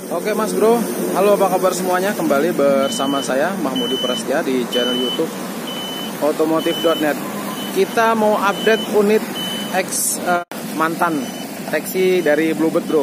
Oke Mas Bro, halo apa kabar semuanya? Kembali bersama saya Mahmudi Prasetya di channel YouTube otomotif.net. Kita mau update unit X mantan Taxi dari Bluebird Bro.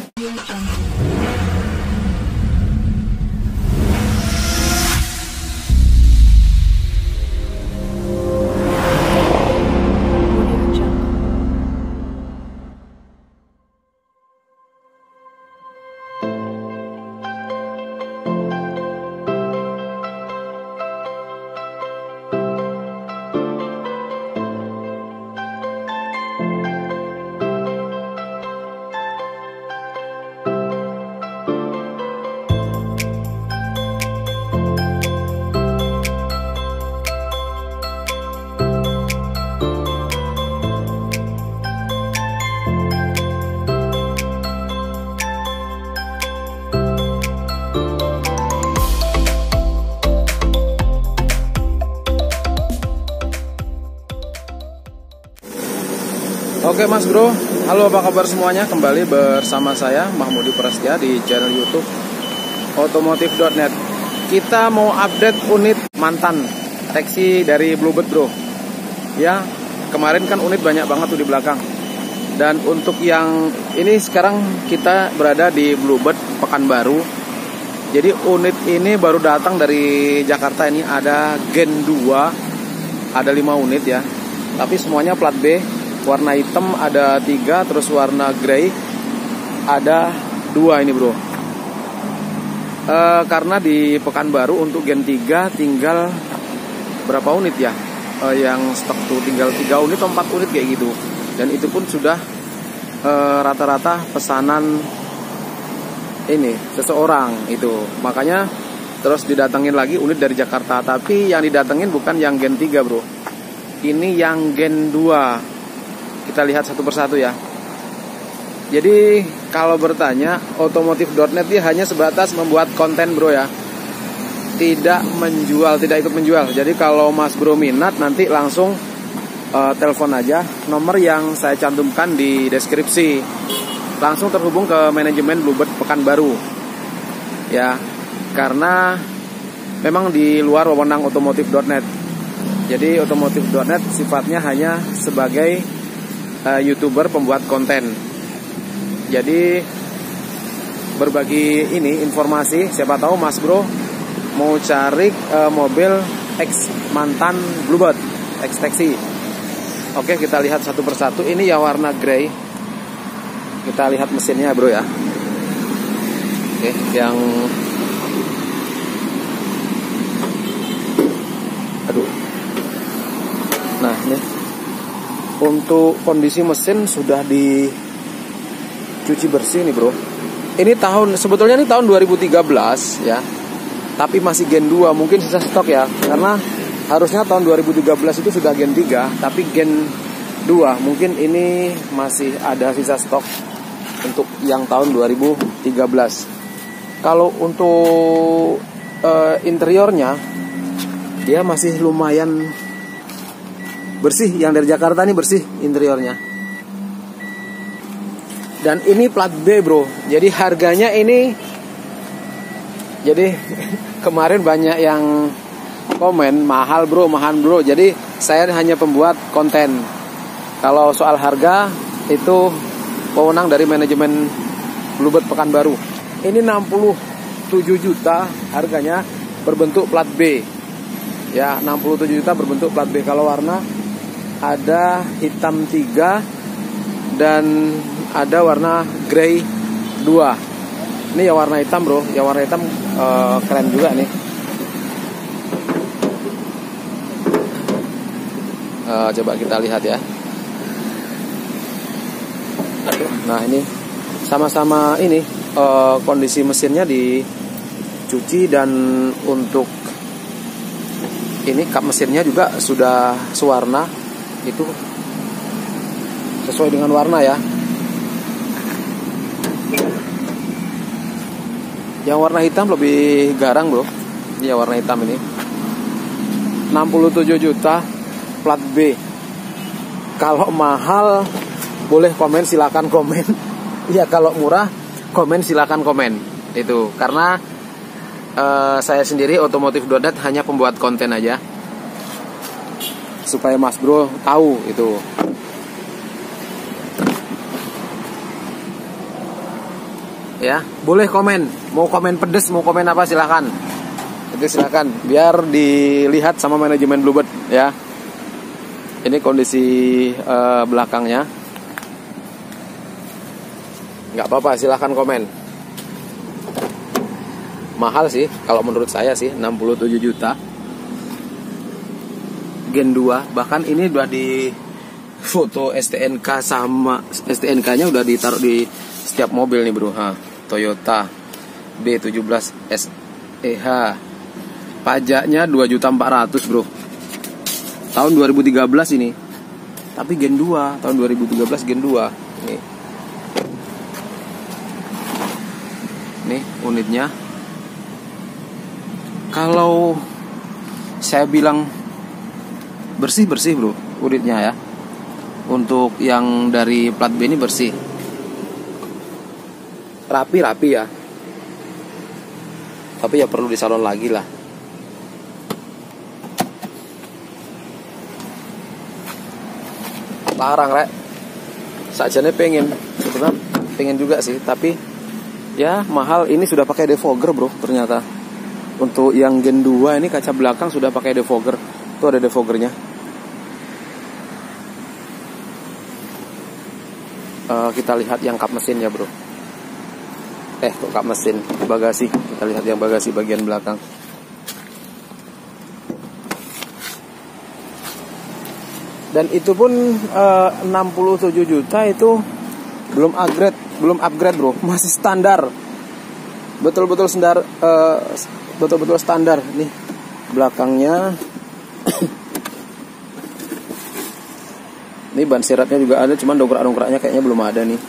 Oke Mas Bro, halo apa kabar semuanya? Kembali bersama saya Mahmudi Prasetya di channel YouTube otomotif.net. Kita mau update unit mantan Taxi dari Bluebird Bro. Ya, kemarin kan unit banyak banget tuh di belakang. Dan untuk yang ini sekarang kita berada di Bluebird Pekanbaru. Jadi unit ini baru datang dari Jakarta, ini ada Gen 2. Ada 5 unit ya. Tapi semuanya plat B. Warna hitam ada 3, terus warna grey ada 2 ini bro. Karena di Pekanbaru untuk Gen 3 tinggal berapa unit ya? Yang stok tuh tinggal 3 unit atau 4 unit kayak gitu. Dan itu pun sudah rata-rata pesanan ini seseorang itu. Makanya terus didatengin lagi unit dari Jakarta. Tapi yang didatengin bukan yang Gen 3 bro. Ini yang Gen 2. Kita lihat satu persatu ya. Jadi kalau bertanya, otomotif.net dia hanya sebatas membuat konten bro ya. Tidak menjual, tidak ikut menjual. Jadi kalau Mas Bro minat nanti langsung telepon aja nomor yang saya cantumkan di deskripsi. Langsung terhubung ke manajemen Bluebird Pekanbaru. Ya, karena memang di luar wewenang otomotif.net. Jadi otomotif.net sifatnya hanya sebagai YouTuber pembuat konten. Jadi berbagi ini informasi, siapa tahu Mas Bro mau cari mobil X mantan Bluebird X Taxi. Oke, kita lihat satu persatu. Ini ya warna grey. Kita lihat mesinnya bro ya. Oke, yang nah ini untuk kondisi mesin sudah dicuci bersih nih bro. Ini sebetulnya ini tahun 2013 ya. Tapi masih Gen 2, mungkin sisa stok ya. Karena harusnya tahun 2013 itu sudah Gen 3, tapi Gen 2 mungkin ini masih ada sisa stok untuk yang tahun 2013. Kalau untuk interiornya dia masih lumayan bersih, yang dari Jakarta nih bersih interiornya. Dan ini plat B bro. Jadi harganya ini, jadi kemarin banyak yang komen mahal bro, mahal bro. Jadi saya hanya pembuat konten. Kalau soal harga itu wewenang dari manajemen Bluebird Pekanbaru. Ini 67 juta harganya, berbentuk plat B. Ya, 67 juta berbentuk plat B. Kalau warna ada hitam 3 dan ada warna grey 2. Ini ya warna hitam bro. Ya warna hitam keren juga nih. Coba kita lihat ya. Nah ini sama-sama ini kondisi mesinnya dicuci, dan untuk ini kap mesinnya juga sudah sewarna. Itu sesuai dengan warna ya. Yang warna hitam lebih garang bro. Ini ya warna hitam ini 67 juta plat B. Kalau mahal boleh komen, silakan komen. Ya kalau murah komen, silakan komen. Itu karena saya sendiri otomotif.net hanya pembuat konten aja, supaya Mas Bro tahu itu. Ya, boleh komen, mau komen pedes, mau komen apa silahkan. Itu silahkan, biar dilihat sama manajemen Bluebird ya. Ini kondisi belakangnya. Nggak apa-apa, silahkan komen. Mahal sih, kalau menurut saya sih 67 juta. Gen 2, bahkan ini udah di foto STNK sama STNK-nya udah ditaruh di setiap mobil nih bro. Toyota B17 SEH. Pajaknya 2.400.000 bro. Tahun 2013 ini. Tapi Gen 2, tahun 2013 Gen 2. Nih unitnya. Kalau saya bilang bersih-bersih bro unitnya ya. Untuk yang dari plat B ini bersih. Rapi-rapi ya. Tapi ya perlu disalon lagi lah. Larang rek. Sajane pengen, sebenarnya pengen juga sih, tapi ya mahal. Ini sudah pakai defogger bro ternyata. Untuk yang Gen 2 ini kaca belakang sudah pakai defogger. Tuh ada defoggernya. Kita lihat yang kap mesinnya bro. Kok kap mesin, bagasi. Kita lihat yang bagasi bagian belakang. Dan itu pun 67 juta itu belum upgrade bro, masih standar. Betul-betul standar, betul-betul standar. Nih belakangnya. Ini ban serepnya juga ada, cuman dongkrak-dongkraknya kayaknya belum ada nih.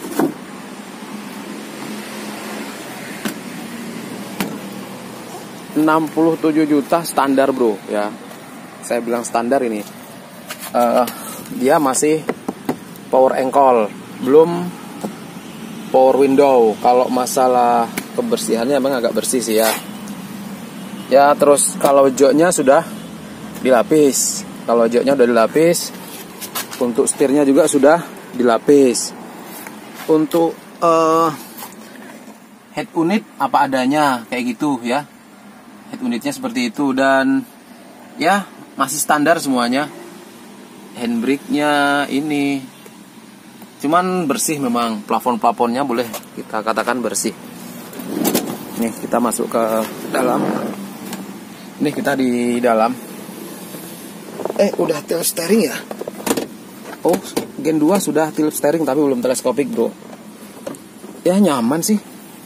$67 juta standar bro ya. Saya bilang standar ini. Dia masih power ankle, belum power window. Kalau masalah kebersihannya emang agak bersih sih ya. Ya terus kalau joknya sudah dilapis. Kalau joknya udah dilapis. Untuk setirnya juga sudah dilapis. Untuk head unit apa adanya kayak gitu ya. Head unitnya seperti itu dan ya masih standar semuanya. Handbrake-nya ini cuman bersih memang, plafon-plafonnya boleh kita katakan bersih. Nih kita masuk ke dalam. Nih kita di dalam. Udah tilt steering ya? Oh, Gen 2 sudah tilt steering tapi belum teleskopik bro. Ya nyaman sih.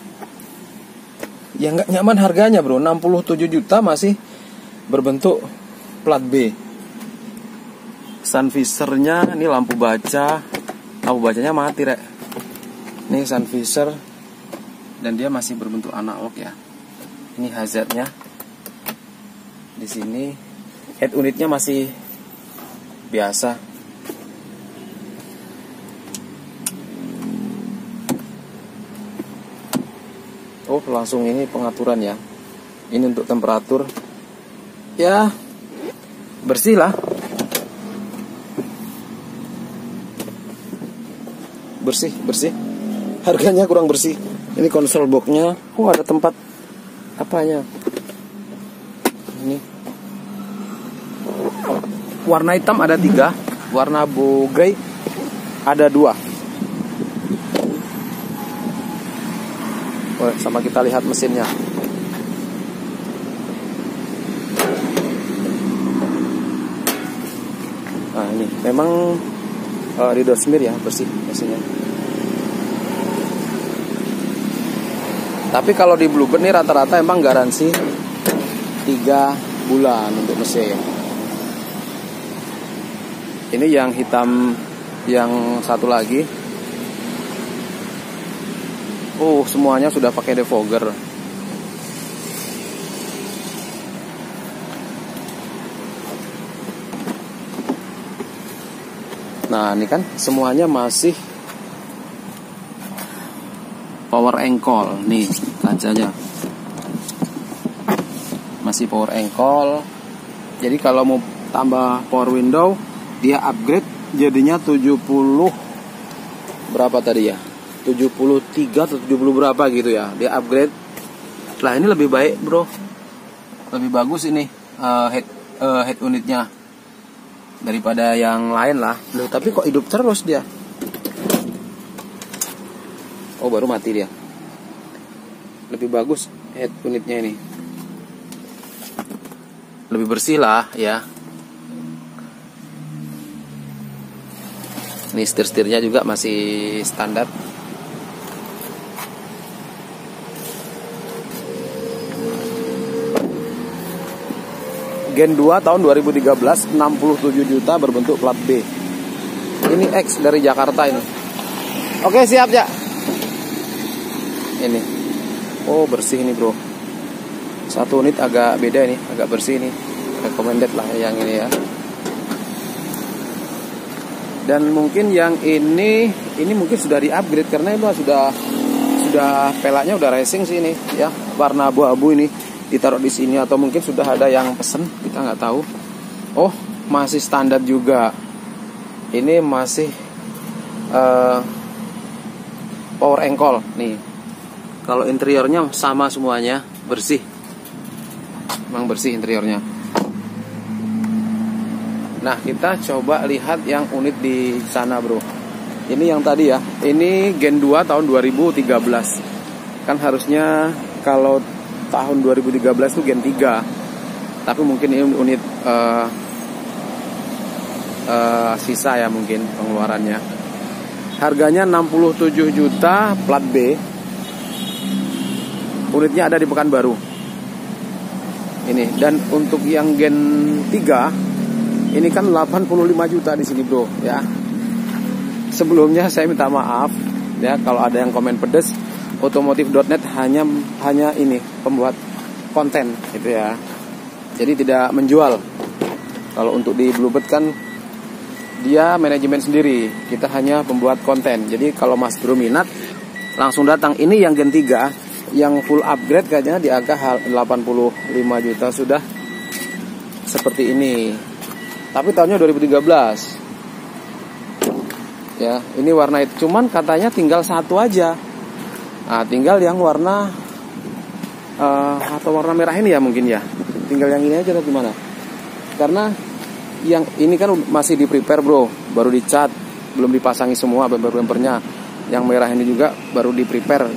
Ya nggak nyaman harganya bro, 67 juta masih berbentuk plat B. Sun visor-nya ini lampu baca. Lampu bacanya mati rek. Ini sun visor dan dia masih berbentuk analog ya. Ini hazardnya. Di sini head unitnya masih biasa. Oh, langsung ini pengaturan ya. Ini untuk temperatur. Ya, bersih lah. Bersih. Harganya kurang bersih. Ini konsol boxnya. Oh, ada tempat apanya. Ini. Warna hitam ada 3. Warna blue grey ada 2. Oh, sama kita lihat mesinnya. Nah ini memang Ridosmir ya, bersih mesinnya. Tapi kalau di Bluebird nih rata-rata emang garansi 3 bulan untuk mesin. Ini yang hitam, yang satu lagi. Oh, semuanya sudah pakai defogger. Nah, ini kan semuanya masih power ankle nih. kacanya masih power ankle. Jadi kalau mau tambah power window, dia upgrade jadinya 70 berapa tadi ya, 73 atau 70 berapa gitu ya, dia upgrade. Lah ini lebih baik bro, lebih bagus ini head unitnya daripada yang lain lah. Loh, tapi kok hidup terus dia? Oh baru mati dia. Lebih bagus head unitnya ini, lebih bersih lah ya. Ini setir-setirnya juga masih standar. Gen 2 tahun 2013, 67 juta berbentuk plat B. Ini X dari Jakarta ini. Oke siap ya. Ini. Oh bersih ini bro. Satu unit agak beda ini, agak bersih ini. Recommended lah yang ini ya. Dan mungkin yang ini mungkin sudah di-upgrade karena itu sudah pelaknya udah racing sih ini ya, warna abu-abu ini ditaruh di sini, atau mungkin sudah ada yang pesen, kita nggak tahu. Oh masih standar juga. Ini masih power ankle nih. Kalau interiornya sama semuanya, bersih. Memang bersih interiornya. Nah kita coba lihat yang unit di sana bro. Ini yang tadi ya, ini Gen 2 tahun 2013. Kan harusnya kalau tahun 2013 itu Gen 3. Tapi mungkin ini unit sisa ya mungkin pengeluarannya. Harganya 67 juta plat B. Unitnya ada di Pekanbaru. Ini, dan untuk yang Gen 3 ini kan 85 juta di sini bro ya. Sebelumnya saya minta maaf ya kalau ada yang komen pedes. Otomotif.net hanya ini pembuat konten gitu ya. Jadi tidak menjual. Kalau untuk di Bluebird kan dia manajemen sendiri. Kita hanya pembuat konten. Jadi kalau Mas Bro minat langsung datang. Ini yang Gen 3 yang full upgrade kayaknya di angka 85 juta sudah seperti ini. Tapi tahunnya 2013. Ya, ini warna itu. Cuman katanya tinggal satu aja. Nah, tinggal yang warna atau warna merah ini ya mungkin ya. Tinggal yang ini aja atau gimana? Karena yang ini kan masih di prepare bro, baru dicat, belum dipasangi semua bumper-bumpernya. Yang merah ini juga baru di prepare,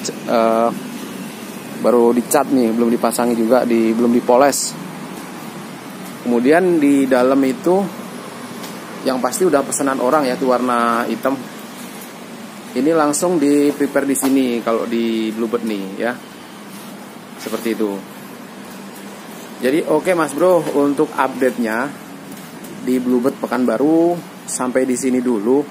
baru dicat nih, belum dipasangi juga, belum dipoles. Kemudian di dalam itu yang pasti udah pesanan orang ya, itu warna hitam. Ini langsung di prepare di sini kalau di Bluebird nih ya. Seperti itu. Jadi oke Mas Bro, untuk update-nya di Bluebird Pekanbaru sampai di sini dulu.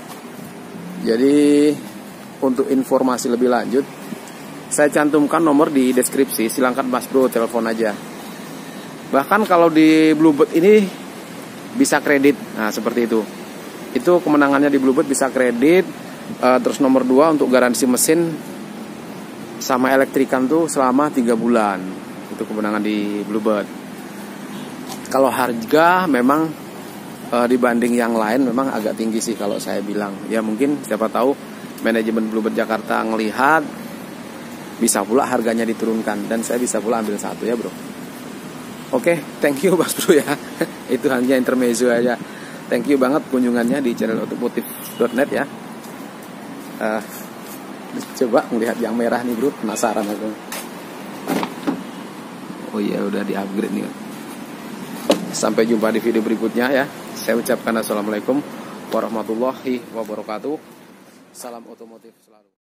Jadi untuk informasi lebih lanjut saya cantumkan nomor di deskripsi, silahkan Mas Bro telepon aja. Bahkan kalau di Bluebird ini bisa kredit. Nah seperti itu. Itu kemenangannya di Bluebird, bisa kredit. Terus nomor 2 untuk garansi mesin sama elektrikan tuh selama 3 bulan. Itu kemenangan di Bluebird. Kalau harga memang dibanding yang lain memang agak tinggi sih kalau saya bilang. Ya mungkin siapa tahu manajemen Bluebird Jakarta ngelihat bisa pula harganya diturunkan, dan saya bisa pula ambil satu ya bro. Oke, thank you Mas Bro ya. Itu hanya intermezzo aja. Thank you banget kunjungannya di channel otomotif.net ya. Coba melihat yang merah nih bro, penasaran aku. Oh iya udah di upgrade nih. Sampai jumpa di video berikutnya ya. Saya ucapkan assalamualaikum warahmatullahi wabarakatuh. Salam otomotif selalu.